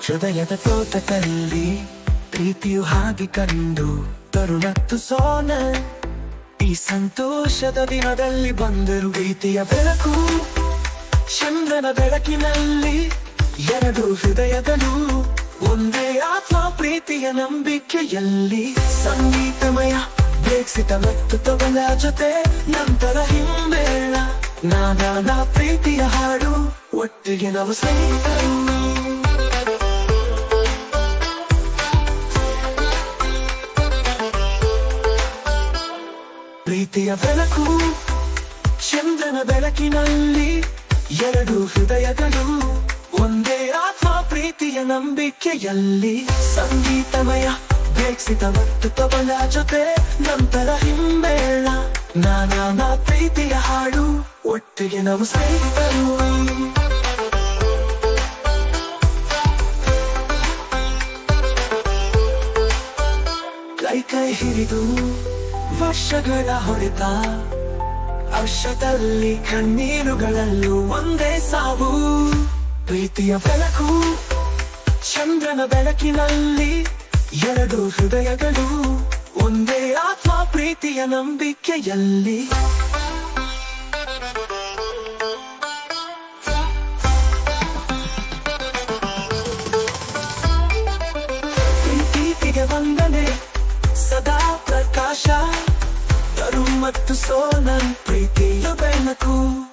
ಹೃದಯದ ತೋಟದಲ್ಲಿ ಪ್ರೀತಿಯು ಹಾಗೆ ಕಂಡು ತರುಣತ್ತು ಸೋನಲ್ ಈ ಸಂತೋಷದ ದಿನದಲ್ಲಿ ಬಂದರು ಪ್ರೀತಿಯ ಬೆಳಕು ಚಂದ್ರನ ಬೆಳಕಿನಲ್ಲಿ ಎರಡು ಹೃದಯಗಳು ಒಂದೇ ಆತ್ಮ ಪ್ರೀತಿಯ ನಂಬಿಕೆಯಲ್ಲಿ ಸಂಗೀತಮಯ ಬೇಕ್ಸಿತ ಮತ್ತು ತಬಲ ಜೊತೆ ನಂತರ ಹಿಮ್ಮೇಳ ನಾನಾ ಪ್ರೀತಿಯ ಹಾಡು ಒಟ್ಟಿಗೆ ನಾವು ಸ್ನೇಹಿತರು ಪ್ರೀತಿಯ ಬೆಳಕು ಚಂದ್ರನ ಬೆಳಕಿನಲ್ಲಿ ಎರಡು ಹೃದಯಗಳು ಒಂದೇ ಆತ್ಮ ಪ್ರೀತಿಯ ನಂಬಿಕೆಯಲ್ಲಿ ಸಂಗೀತಮಯ ಬೇಕ್ಸಿತ ಮತ್ತು ತಬಲ ಜೊತೆ ನಂತರ ಹಿಮ್ಮೇಳ ನಾನಾ ಪ್ರೀತಿಯ ಹಾಡು ಒಟ್ಟಿಗೆ ನಾವು ಸ್ನೇಹಿತರು ಕೈ ಹಿಡಿದು ವರ್ಷಗಳ ಹೊಡೆತ ಹರ್ಷದಲ್ಲಿ ಕಣ್ಣೀರುಗಳಲ್ಲೂ ಒಂದೇ ಸಾವು ಪ್ರೀತಿಯ ಬೆಳಕು ಚಂದ್ರನ ಬೆಳಕಿನಲ್ಲಿ ಎರಡು ಹೃದಯಗಳು ಒಂದೇ ಆತ್ಮ ಪ್ರೀತಿಯ ನಂಬಿಕೆಯಲ್ಲಿ ಪ್ರೀತಿಗೆ ವಂದನೆ ಸದಾ ಪ್ರಕಾಶ ತರುಣ್ ಮತ್ತು ಸೋನಲ್ ಪ್ರೀತಿಯ ಬೆಳಕು